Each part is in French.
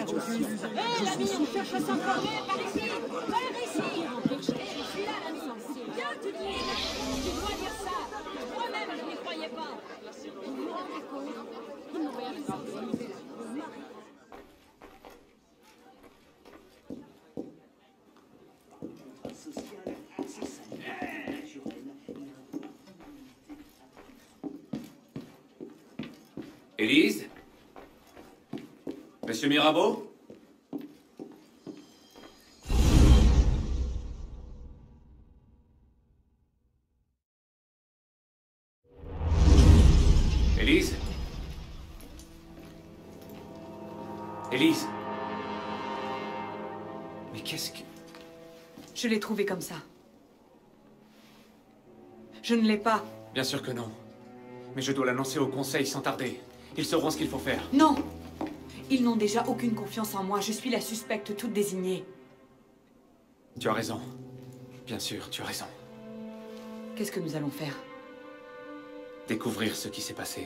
Hé, l'ami, on cherche à s'informer par ici. Par ici. Hé, je suis là, l'ami. Viens, tu dis. Tu dois dire ça. Moi-même, je n'y croyais pas. Vous vous rendez compte? Ils n'ont rien fait. Élise? Monsieur Mirabeau? Élise? Élise? Mais qu'est-ce que... Je l'ai trouvé comme ça. Je ne l'ai pas. Bien sûr que non. Mais je dois l'annoncer au conseil sans tarder. Ils sauront ce qu'il faut faire. Non! Ils n'ont déjà aucune confiance en moi. Je suis la suspecte toute désignée. Tu as raison. Bien sûr, tu as raison. Qu'est-ce que nous allons faire? Découvrir ce qui s'est passé.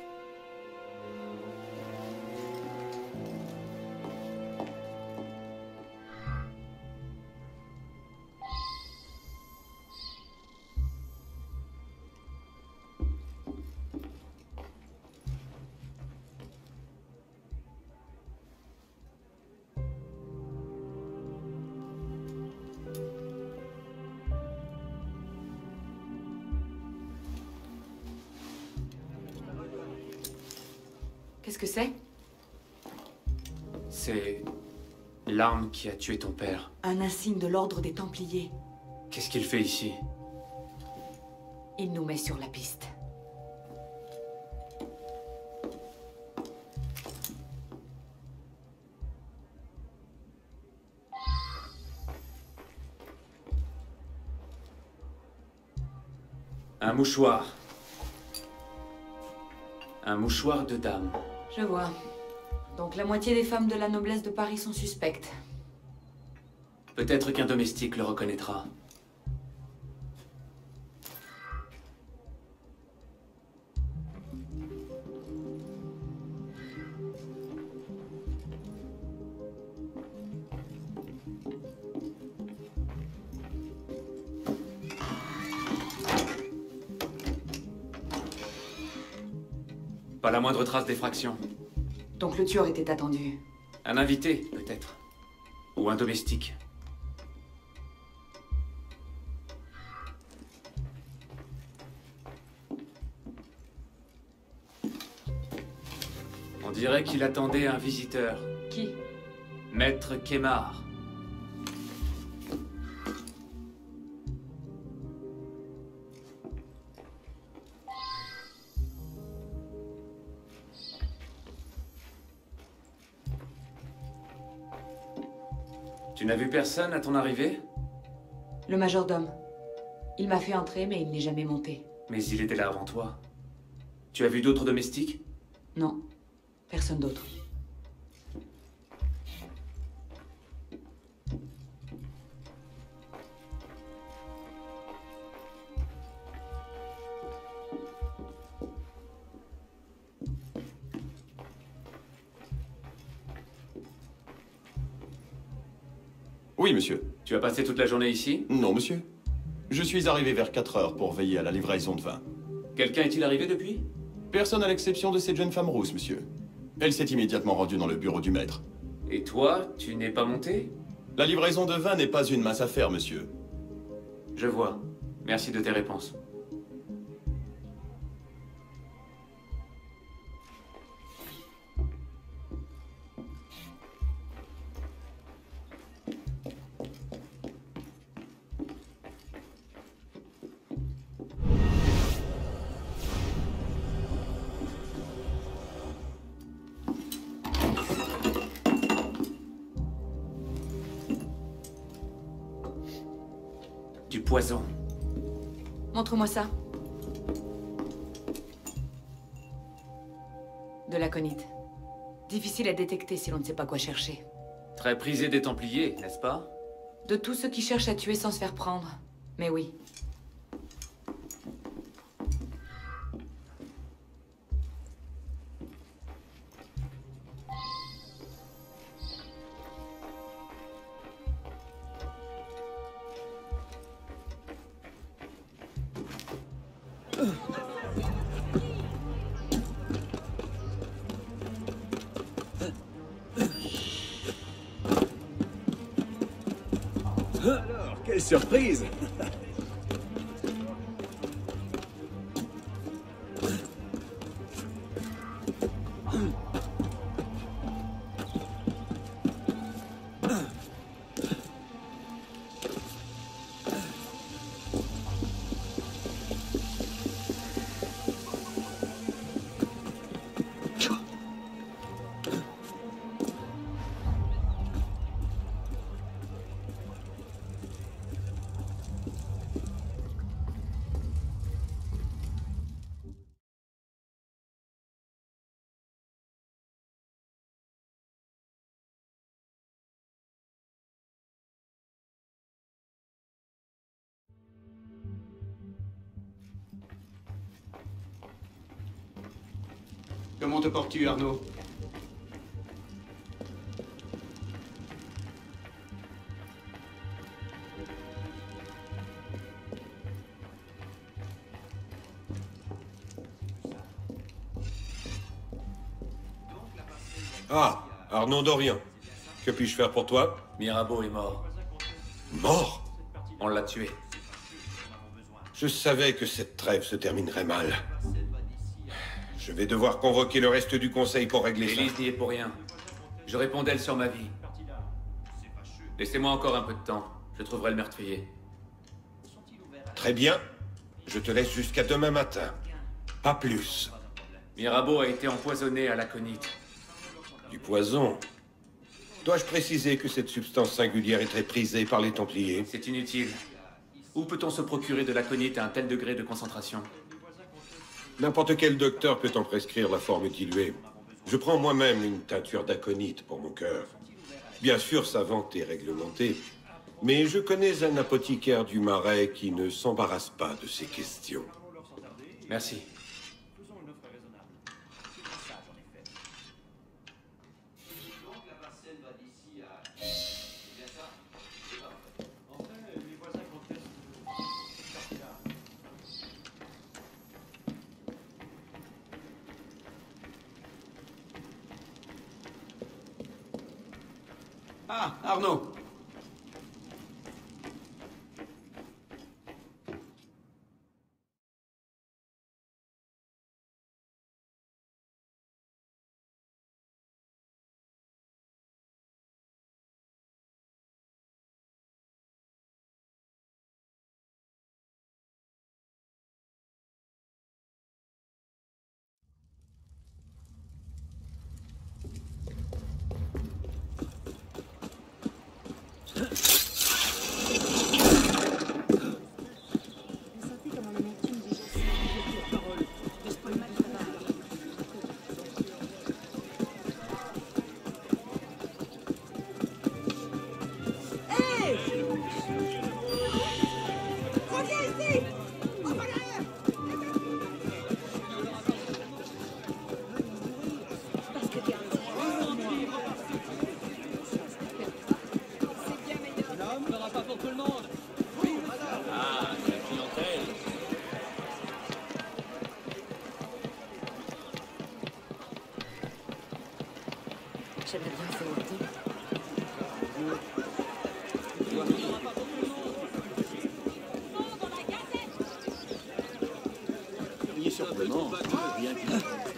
Qu'est-ce que c'est? C'est... l'arme qui a tué ton père. Un insigne de l'ordre des Templiers. Qu'est-ce qu'il fait ici? Il nous met sur la piste. Un mouchoir. Un mouchoir de dame. Je vois. Donc la moitié des femmes de la noblesse de Paris sont suspectes. Peut-être qu'un domestique le reconnaîtra. Pas la moindre trace d'effraction. Donc le tueur était attendu. Un invité, peut-être. Ou un domestique. On dirait qu'il attendait un visiteur. Qui? Maître Kemar. Tu n'as vu personne à ton arrivée? Le majordome. Il m'a fait entrer, mais il n'est jamais monté. Mais il était là avant toi. Tu as vu d'autres domestiques? Non. Personne d'autre. Oui, monsieur. Tu as passé toute la journée ici? Non, monsieur. Je suis arrivé vers 4 heures pour veiller à la livraison de vin. Quelqu'un est-il arrivé depuis? Personne à l'exception de cette jeune femme rousse, monsieur. Elle s'est immédiatement rendue dans le bureau du maître. Et toi, tu n'es pas monté? La livraison de vin n'est pas une mince affaire, monsieur. Je vois. Merci de tes réponses. Du poison. Montre-moi ça. De l'aconite. Difficile à détecter si l'on ne sait pas quoi chercher. Très prisé des Templiers, n'est-ce pas? De tous ceux qui cherchent à tuer sans se faire prendre. Mais oui. Alors, quelle surprise! Comment te portes-tu, Arnaud? Ah, Arnaud Dorian. Que puis-je faire pour toi? Mirabeau est mort. Mort? On l'a tué. Je savais que cette trêve se terminerait mal. Je vais devoir convoquer le reste du conseil pour régler ça. Élise n'y est pour rien. Je réponds d'elle sur ma vie. Laissez-moi encore un peu de temps. Je trouverai le meurtrier. Très bien. Je te laisse jusqu'à demain matin. Pas plus. Mirabeau a été empoisonné à l'aconite. Du poison. Dois-je préciser que cette substance singulière est très prisée par les Templiers? C'est inutile. Où peut-on se procurer de l'aconite à un tel degré de concentration? N'importe quel docteur peut en prescrire la forme diluée. Je prends moi-même une teinture d'aconite pour mon cœur. Bien sûr, sa vente est réglementée, mais je connais un apothicaire du Marais qui ne s'embarrasse pas de ces questions. Merci. Ah, Arnaud. J'aimerais bien savoir tout. Soyez surprenant. Bien qu'il...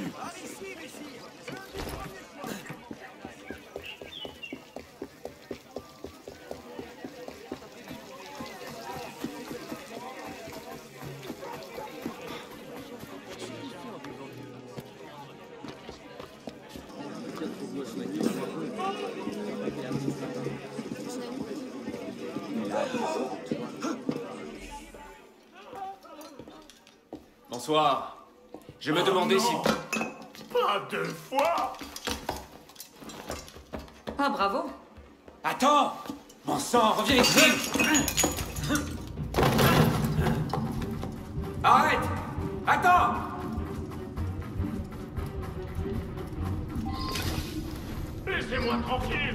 Bonsoir. Je me demandais si... Pas deux fois! Ah, bravo. Attends! Mon sang, reviens ici! Arrête! Attends! Laissez-moi tranquille!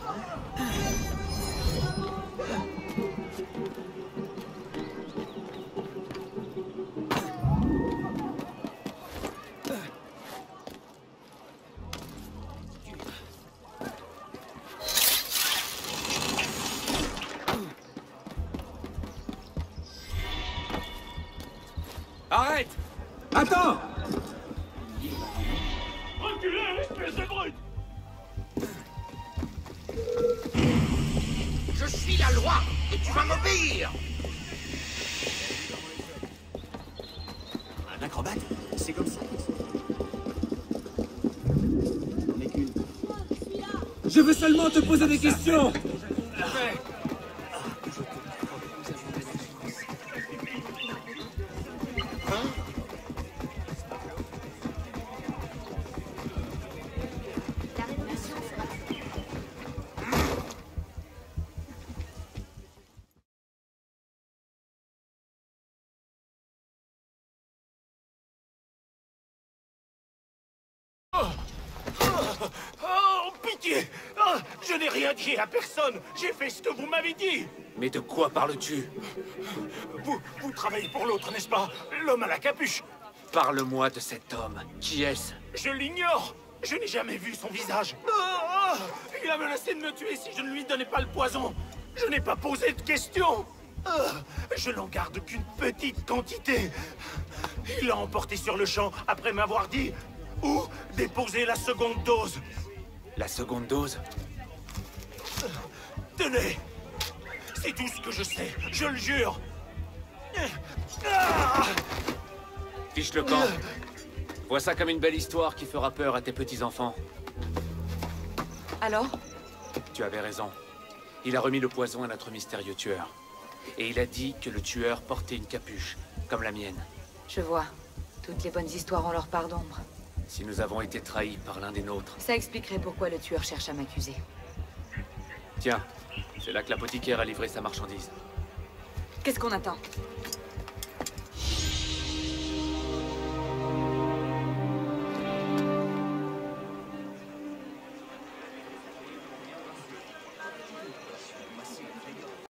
Arrête! Attends! Reculez, espèce de brute! Je suis la loi et tu vas m'obéir. Un acrobate? C'est comme ça. J'en ai qu'une. Je veux seulement te poser des questions! Oh, pitié! Oh, je n'ai rien dit à personne! J'ai fait ce que vous m'avez dit! Mais de quoi parles-tu? Vous travaillez pour l'autre, n'est-ce pas? L'homme à la capuche! Parle-moi de cet homme. Qui est-ce? Je l'ignore! Je n'ai jamais vu son visage! Il a menacé de me tuer si je ne lui donnais pas le poison! Je n'ai pas posé de questions! Je n'en garde qu'une petite quantité! Il l'a emporté sur le champ après m'avoir dit où déposer la seconde dose! La seconde dose? Tenez! C'est tout ce que je sais, je le jure! Fiche le camp. Vois ça comme une belle histoire qui fera peur à tes petits-enfants. Alors? Tu avais raison. Il a remis le poison à notre mystérieux tueur. Et il a dit que le tueur portait une capuche, comme la mienne. Je vois. Toutes les bonnes histoires ont leur part d'ombre. Si nous avons été trahis par l'un des nôtres. Ça expliquerait pourquoi le tueur cherche à m'accuser. Tiens, c'est là que l'apothicaire a livré sa marchandise. Qu'est-ce qu'on attend?